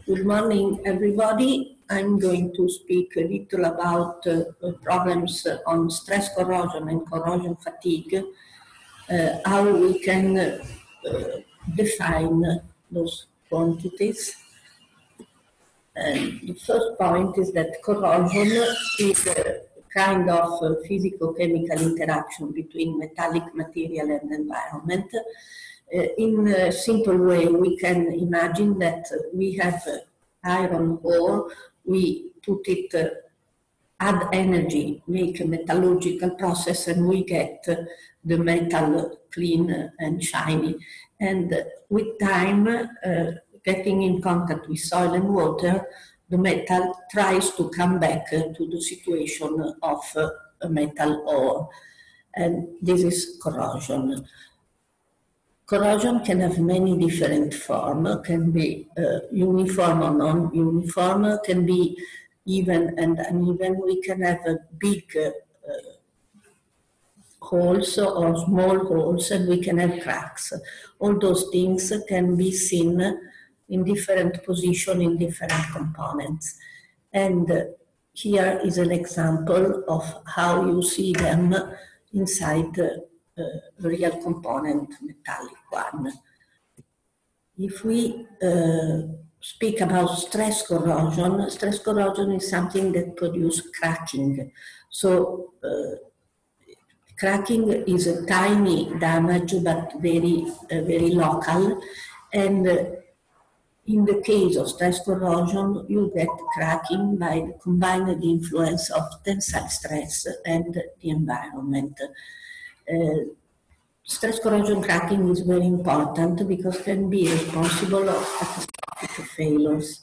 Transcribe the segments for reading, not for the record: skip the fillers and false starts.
Good morning, everybody. I'm going to speak a little about problems on stress corrosion and corrosion fatigue, how we can define those quantities. And the first point is that corrosion is a kind of physico-chemical interaction between metallic material and environment. In a simple way, we can imagine that we have iron ore, we put it, add energy, make a metallurgical process, and we get the metal clean and shiny. And with time, getting in contact with soil and water, the metal tries to come back to the situation of a metal ore. And this is corrosion. Corrosion can have many different forms, can be uniform or non-uniform, can be even and uneven. We can have a big holes or small holes, and we can have cracks. All those things can be seen in different positions in different components. And here is an example of how you see them inside the real component, metallic one. If we speak about stress corrosion is something that produces cracking. So cracking is a tiny damage, but very local. And in the case of stress corrosion, you get cracking by the combined influence of tensile stress and the environment. Stress corrosion cracking is very important because it can be responsible for catastrophic failures.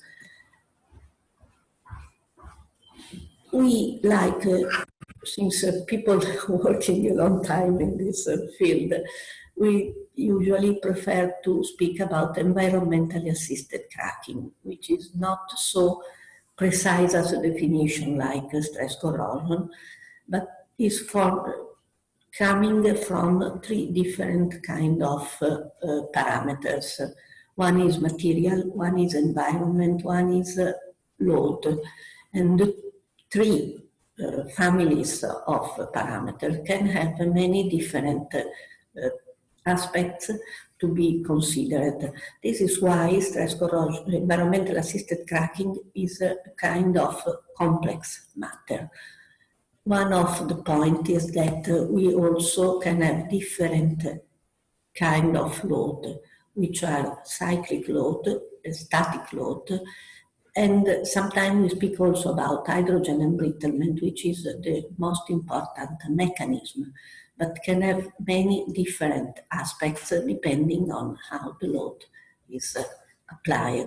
We like, since people working a long time in this field, we usually prefer to speak about environmentally assisted cracking, which is not so precise as a definition like stress corrosion, but is coming from three different kind of parameters. One is material, one is environment, one is load. And the three families of parameters can have many different aspects to be considered. This is why stress corrosion, environmental assisted cracking is a kind of complex matter. One of the points is that we also can have different kind of load, which are cyclic load, static load, and sometimes we speak also about hydrogen embrittlement, which is the most important mechanism, but can have many different aspects depending on how the load is applied.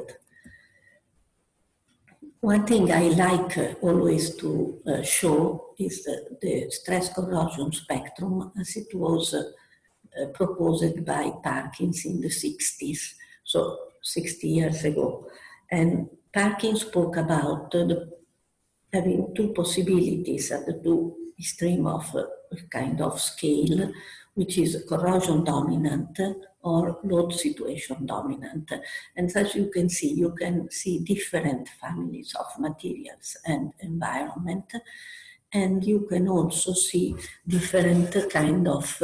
One thing I like always to show is the stress corrosion spectrum as it was proposed by Parkins in the 60s, so 60 years ago. And Parkins spoke about having two possibilities at the two extremes of a kind of scale, which is corrosion dominant or load situation dominant. And as you can see different families of materials and environment, and you can also see different kind of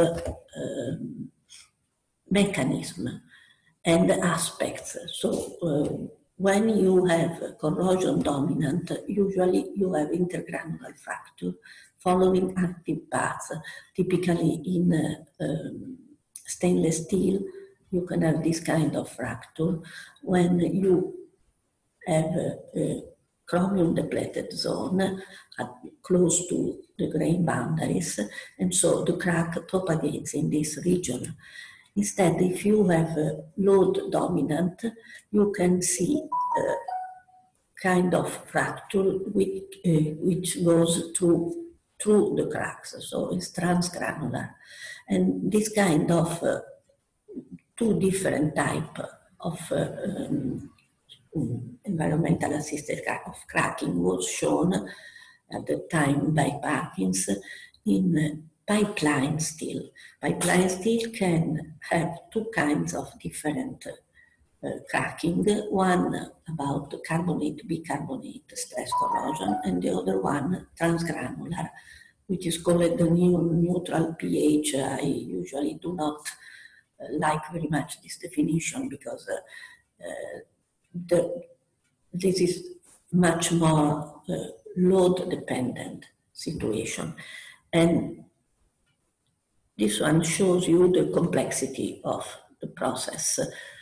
mechanism and aspects. So when you have corrosion dominant, usually you have intergranular fracture following active paths. Typically in stainless steel, you can have this kind of fracture when you have a chromium depleted zone close to the grain boundaries, and so the crack propagates in this region. Instead, if you have a load dominant, you can see a kind of fracture which goes through the cracks, so it's transgranular. And this kind of two different type of environmental assisted of cracking was shown at the time by Parkins in pipeline steel. Pipeline steel can have two kinds of different cracking, one about carbonate, bicarbonate stress corrosion, and the other one transgranular, which is called the neutral pH. I usually do not like very much this definition because this is much more load dependent situation. And this one shows you the complexity of the process.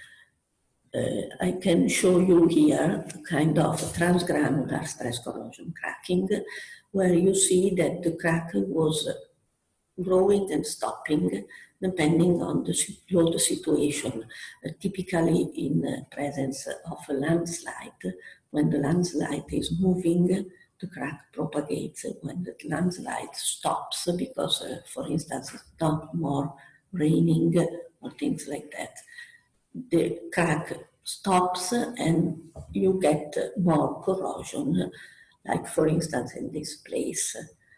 I can show you here a kind of transgranular stress corrosion cracking, where you see that the crack was growing and stopping depending on the load situation, typically in presence of a landslide. When the landslide is moving, the crack propagates. When the landslide stops, because, for instance, it's not more raining or things like that, the crack stops and you get more corrosion, like for instance in this place.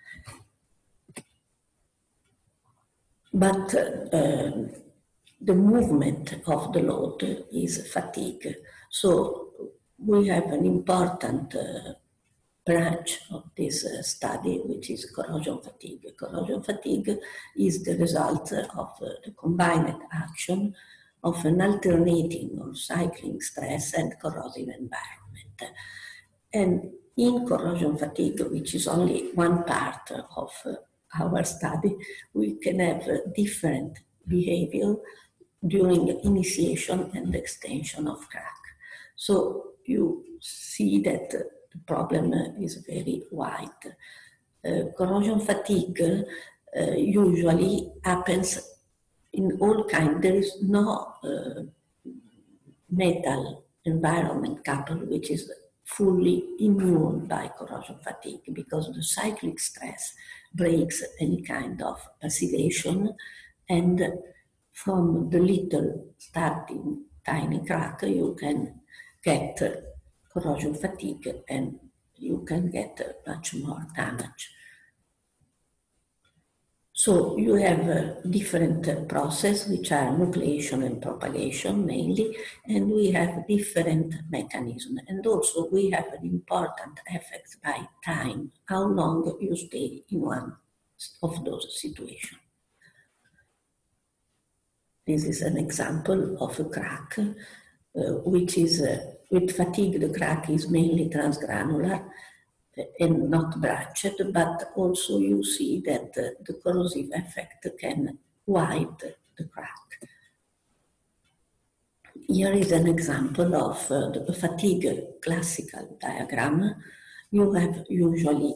But the movement of the load is fatigue. So we have an important branch of this study, which is corrosion fatigue. Corrosion fatigue is the result of the combined action of an alternating or cycling stress and corrosive environment. And in corrosion fatigue, which is only one part of our study, we can have different behavior during initiation and extension of crack. So you see that the problem is very wide. Corrosion fatigue usually happens in all kinds. There is no metal environment couple which is fully immune by corrosion fatigue, because the cyclic stress breaks any kind of passivation, and from the little starting tiny crack you can get corrosion fatigue and you can get much more damage. So you have a different process, which are nucleation and propagation mainly, and we have different mechanisms. And also we have an important effect by time, how long you stay in one of those situations. This is an example of a crack, which is, with fatigue, the crack is mainly transgranular and not branched, but also you see that the corrosive effect can widen the crack. Here is an example of the fatigue classical diagram. You have usually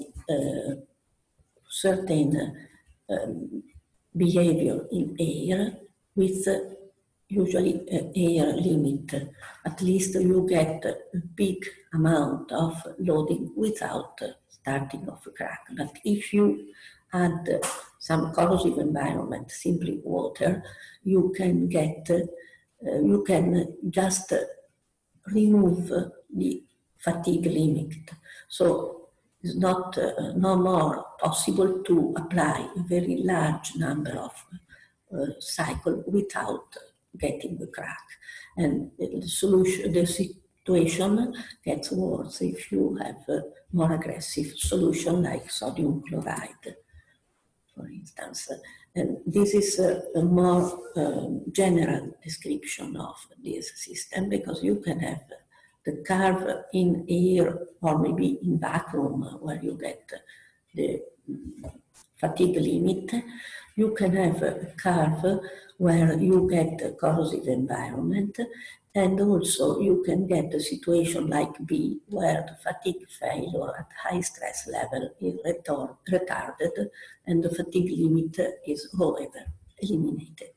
certain behavior in air with usually air limit. At least you get a big amount of loading without starting of a crack. But if you add some corrosive environment, simply water, you can get, you can just remove the fatigue limit. So it's not no more possible to apply a very large number of cycle without getting the crack. And the solution, the situation gets worse if you have a more aggressive solution like sodium chloride, for instance. And this is a more general description of this system, because you can have the curve in air or maybe in vacuum where you get the fatigue limit. You can have a curve where you get a corrosive environment, and also you can get a situation like B, where the fatigue failure at high stress level is retarded and the fatigue limit is, however, eliminated.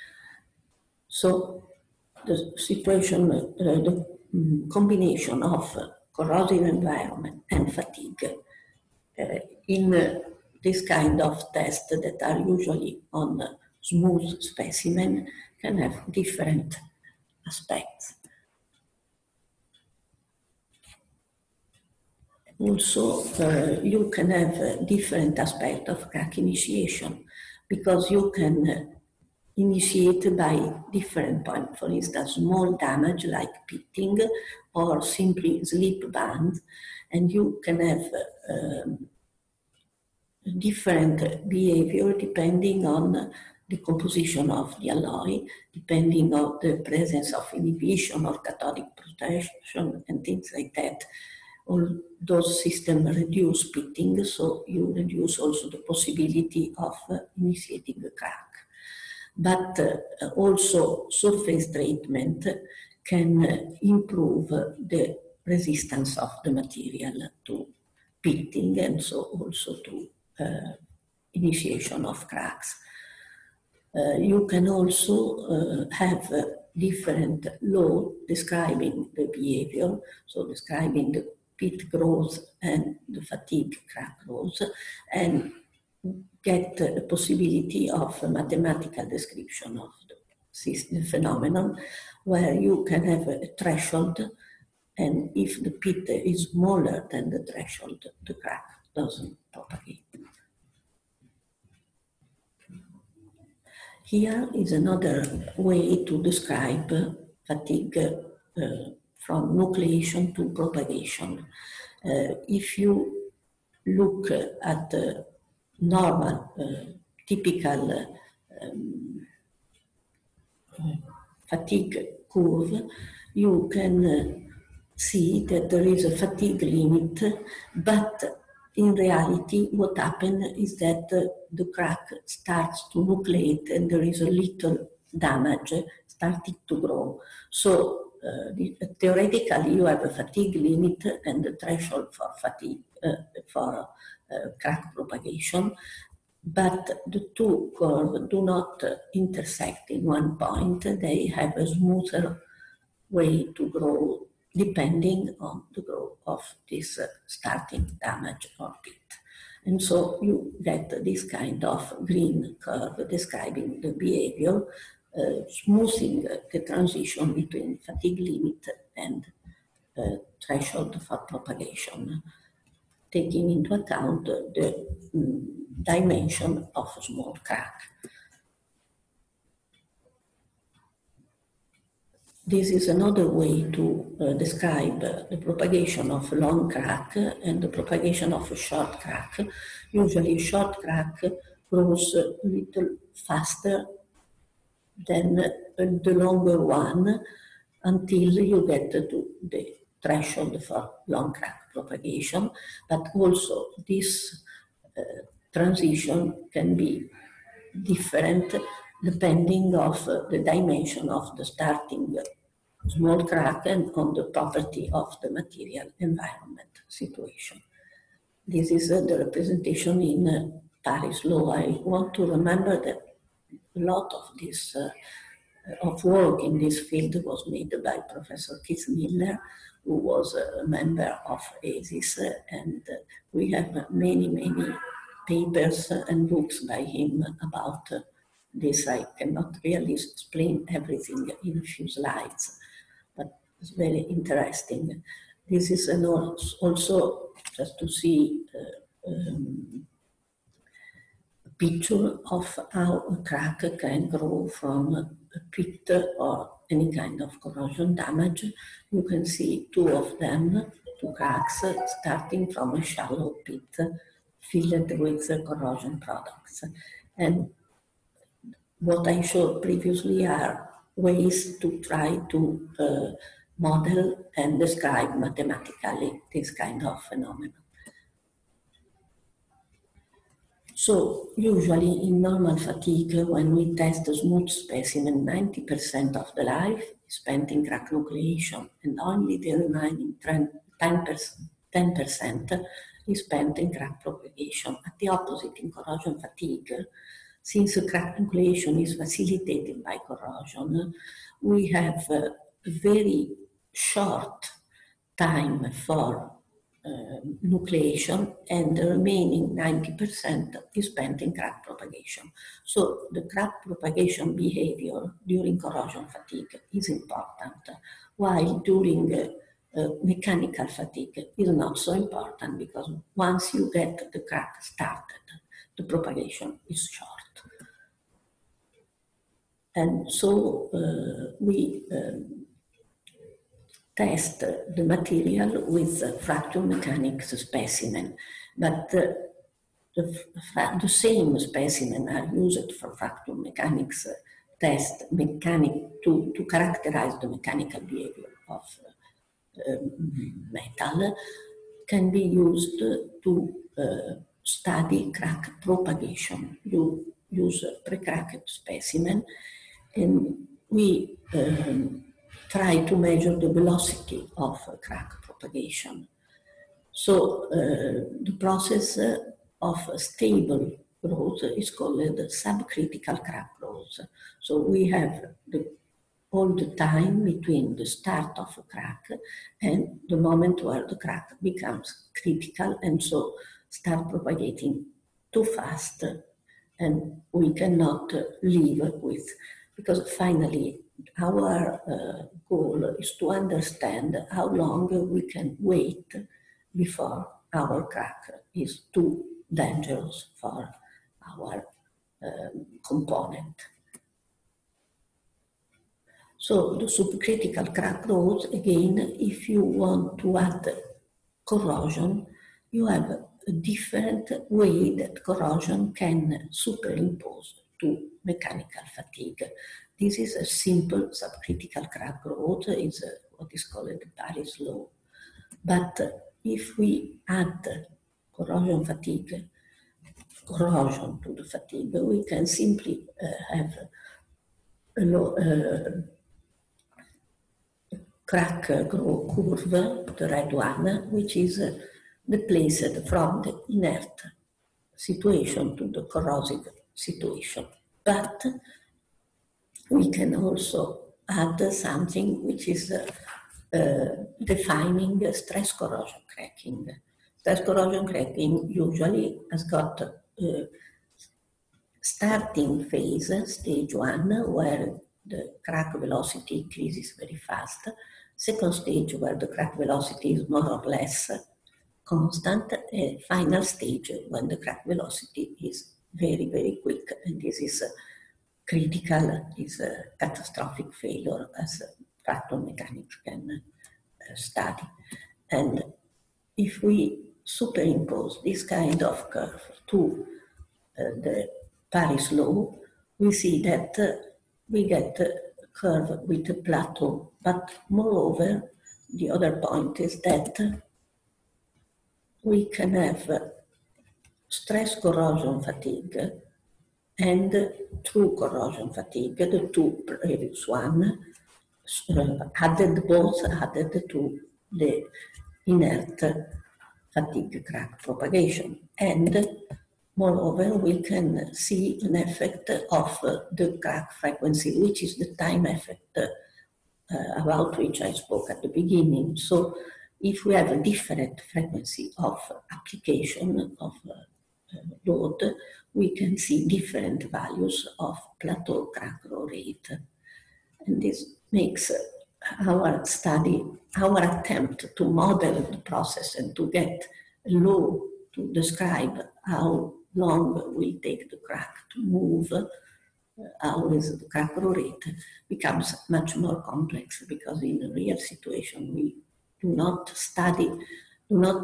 So the situation, the combination of corrosive environment and fatigue in this kind of tests that are usually on smooth specimen can have different aspects. Also, you can have a different aspect of crack initiation, because you can initiated by different points. For instance, small damage like pitting or simply slip bands, and you can have different behavior depending on the composition of the alloy, depending on the presence of inhibition or cathodic protection and things like that. All those systems reduce pitting, so you reduce also the possibility of initiating a crack. But also surface treatment can improve the resistance of the material to pitting and so also to initiation of cracks. You can also have different law describing the behavior, so describing the pit growth and the fatigue crack growth, and get the possibility of a mathematical description of the phenomenon, where you can have a threshold, and if the pit is smaller than the threshold, the crack doesn't propagate. Here is another way to describe fatigue from nucleation to propagation. If you look at the normal, typical fatigue curve, you can see that there is a fatigue limit, but in reality, what happens is that the crack starts to nucleate and there is a little damage starting to grow. So theoretically, you have a fatigue limit and the threshold for fatigue, for crack propagation, but the two curves do not intersect in one point. They have a smoother way to grow depending on the growth of this starting damage or pit. And so you get this kind of green curve describing the behavior, smoothing the transition between fatigue limit and threshold for propagation, taking into account the dimension of a small crack. This is another way to describe the propagation of a long crack and the propagation of a short crack. Usually a short crack grows a little faster than the longer one until you get to the threshold for long crack propagation, but also this transition can be different depending of the dimension of the starting small crack and on the property of the material environment situation. This is the representation in Paris law. I want to remember that a lot of this of work in this field was made by Professor Keith Miller, who was a member of ASIS, and we have many papers and books by him about this. I cannot really explain everything in a few slides, but it's very interesting. This is also just to see a picture of how a crack can grow from a pit or any kind of corrosion damage. You can see two of them, two cracks starting from a shallow pit filled with corrosion products. And what I showed previously are ways to try to model and describe mathematically this kind of phenomenon. So usually in normal fatigue, when we test a smooth specimen, 90% of the life is spent in crack nucleation, and only the remaining 10% is spent in crack propagation. At the opposite, in corrosion fatigue, since crack nucleation is facilitated by corrosion, we have a very short time for nucleation, and the remaining 90% is spent in crack propagation. So the crack propagation behavior during corrosion fatigue is important, while during mechanical fatigue is not so important, because once you get the crack started, the propagation is short. And so we test the material with fracture mechanics specimen, but the same specimen are used for fracture mechanics test to characterize the mechanical behavior of metal, can be used to study crack propagation. You use a pre-cracked specimen, and we try to measure the velocity of crack propagation. So the process of stable growth is called the subcritical crack growth. So we have all the time between the start of a crack and the moment where the crack becomes critical and so start propagating too fast, and we cannot live with, because finally our goal is to understand how long we can wait before our crack is too dangerous for our component. So the supercritical crack growth, again, if you want to add corrosion, you have a different way that corrosion can superimpose to mechanical fatigue. This is a simple subcritical crack growth, is what is called the Paris law. But if we add corrosion to the fatigue, we can simply have a crack growth curve, the red one, which is displaced from the inert situation to the corrosive situation. But we can also add something which is defining stress corrosion cracking. Stress corrosion cracking usually has got starting phase, stage 1, where the crack velocity increases very fast. Second stage, where the crack velocity is more or less constant. A final stage, when the crack velocity is very, very quick, and this is critical, is a catastrophic failure, as fracture mechanics can study. And if we superimpose this kind of curve to the Paris law, we see that we get a curve with a plateau. But moreover, the other point is that we can have stress corrosion fatigue and true corrosion fatigue, the two previous one, both added to the inert fatigue crack propagation. And moreover, we can see an effect of the crack frequency, which is the time effect about which I spoke at the beginning. So if we have a different frequency of application of load, we can see different values of plateau crack growth rate. And this makes our study, our attempt to model the process and to get a law to describe how long will take the crack to move, how is the crack growth rate, becomes much more complex, because in a real situation we do not study, do not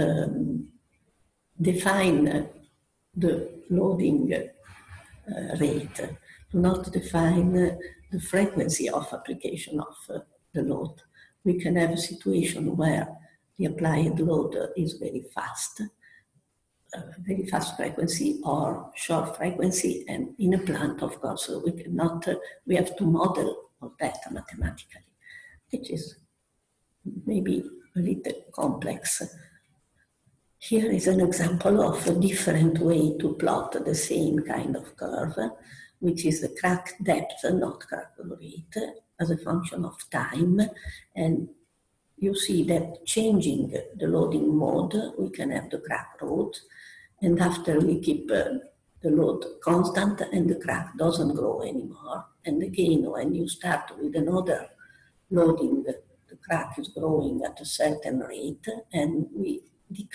define the loading rate, do not define the frequency of application of the load. We can have a situation where the applied load is very fast frequency or short frequency, and in a plant, of course, we cannot, we have to model all that mathematically, which is maybe a little complex. Here is an example of a different way to plot the same kind of curve, which is the crack depth, not crack growth rate, as a function of time. And you see that changing the loading mode, we can have the crack growth, and after we keep the load constant and the crack doesn't grow anymore. And again, when you start with another loading, the crack is growing at a certain rate, and we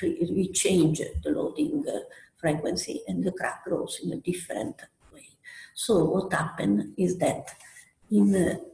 change the loading frequency, and the crack grows in a different way. So what happened is that in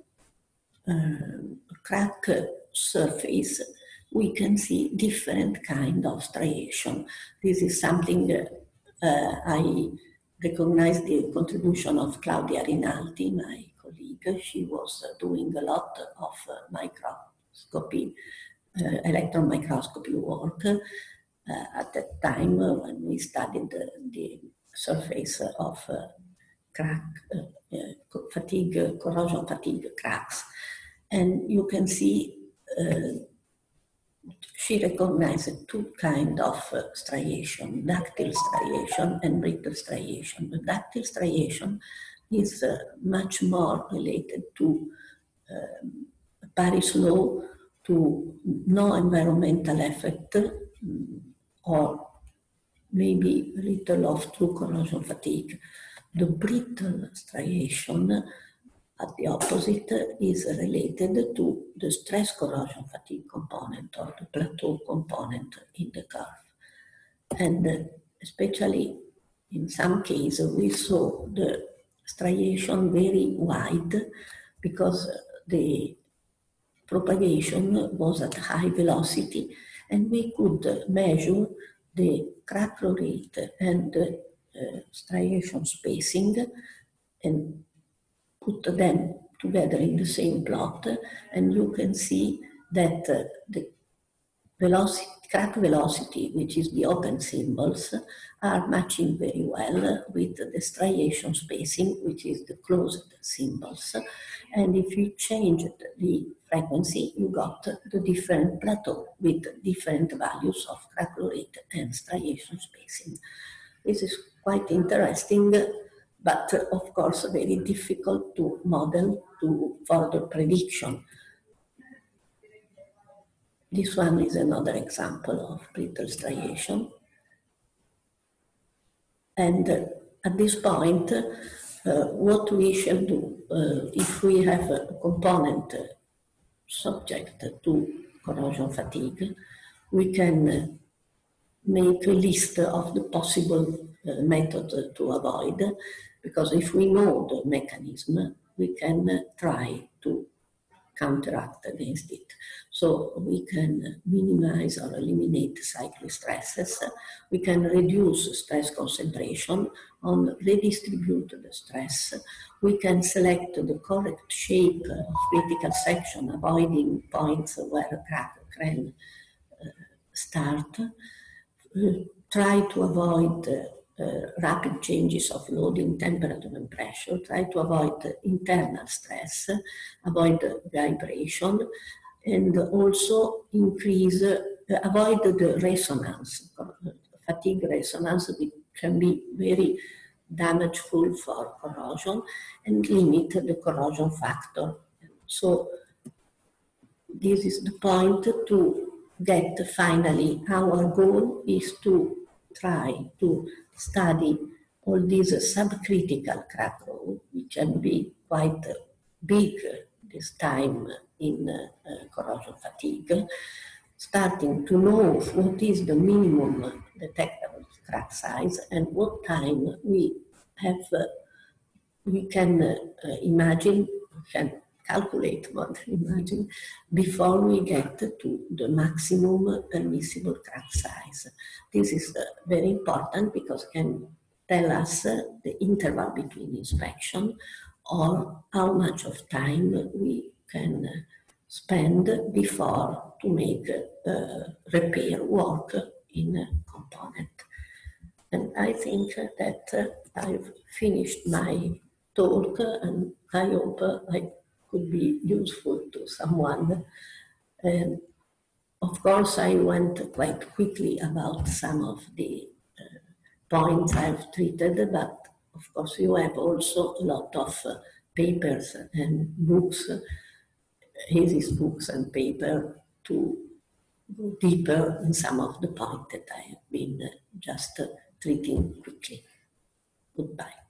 crack surface, we can see different kind of striation. This is something I recognize the contribution of Claudia Rinaldi, my colleague. She was doing a lot of microscopy, electron microscopy work at that time when we studied the surface of crack, fatigue, corrosion fatigue cracks. And you can see she recognized two kinds of striation, ductile striation and brittle striation. The ductile striation is much more related to Paris law, to no environmental effect, or maybe a little of true corrosion fatigue. The brittle striation, at the opposite, is related to the stress corrosion fatigue component or the plateau component in the curve. And especially in some cases, we saw the striation very wide because the propagation was at high velocity, and we could measure the crack flow rate and striation spacing and put them together in the same plot, and you can see that the velocity, crack velocity, which is the open symbols, are matching very well with the striation spacing, which is the closed symbols. And if you change the frequency, you got the different plateau with different values of crack flow rate and striation spacing. This is quite interesting, but of course very difficult to model to further prediction. This one is another example of brittle striation. And at this point, what we shall do, if we have a component subject to corrosion fatigue, we can make a list of the possible method to avoid, because if we know the mechanism, we can try to counteract against it. So we can minimize or eliminate cyclic stresses. We can reduce stress concentration on redistribute the stress. We can select the correct shape of critical section, avoiding points where crack can start. Try to avoid rapid changes of loading, temperature and pressure, try to avoid internal stress, avoid vibration, and also increase, avoid the resonance, fatigue resonance, which can be very damageful for corrosion, and limit the corrosion factor. So this is the point to get finally, our goal is to try to study all these subcritical crack growth, which can be quite big this time in corrosion fatigue, starting to know what is the minimum detectable crack size and what time we have, we can imagine, can calculate, but imagine, before we get to the maximum permissible crack size. This is very important because it can tell us the interval between inspection or how much of time we can spend before to make repair work in a component. And I think that I've finished my talk, and I hope I could be useful to someone. And of course, I went quite quickly about some of the points I've treated, but of course you have also a lot of papers and books, thesis books and paper to go deeper in some of the points that I have been just treating quickly. Goodbye.